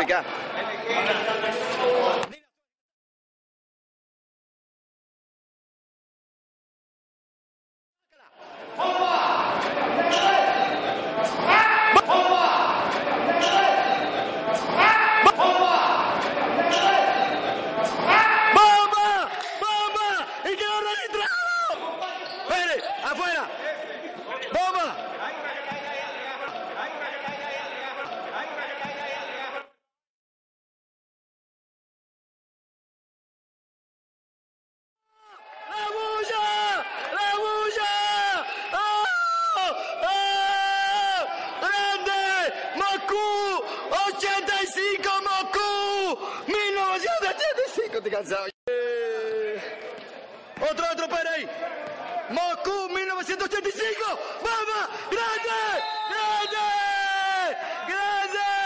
América. ¡Afuera! ¡Bomba! ¡La bulla! ¡La bulla! ¡Oh! ¡Oh! ¡Grande! ¡Moscú! ¡85 Moscú! ¡1985! Te cansado. Otro para ahí. Moscú 1985. ¡Vamos! ¡Grande! ¡Grande! ¡Grande!